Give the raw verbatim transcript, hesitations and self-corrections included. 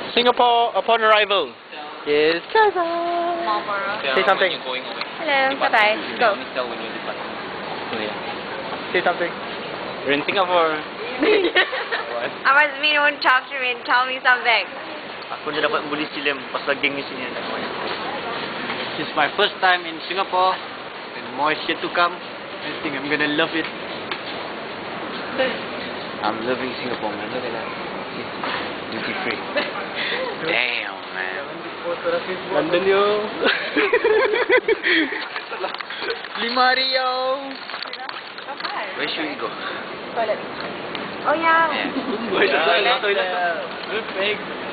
Singapore upon arrival is Gaza. Say something. Hello, bye-bye. Go. Say something. We're in Singapore. I must mean won't talk to me and tell me something. Aku dah dapat beli silem pas geng di sini. This is my first time in Singapore, and more shit to come. I think I'm gonna love it. I'm loving Singapore, man. Look at that. Duty free. Damn, man. London yo. Lima Rio. Where should we go? Oh yeah. Where's the toilet? Toilet. Perfect.